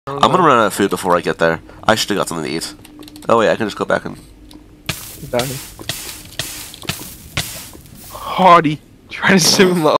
I'm gonna run out of food before I get there. I should have got something to eat. Oh wait, I can just go back and... Hoty. Trying to swim low.